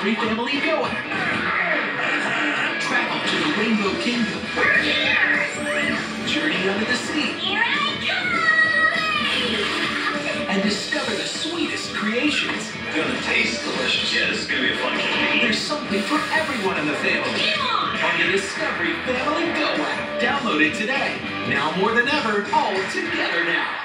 Discovery Family Go app. Travel to the Rainbow Kingdom. We're here! Journey under the sea. Here I come! And discover the sweetest creations. It's gonna taste delicious. Yeah, this is gonna be a fun campaign. There's something for everyone in the family. Come on! On the Discovery Family Go app. Download it today. Now more than ever, all together now.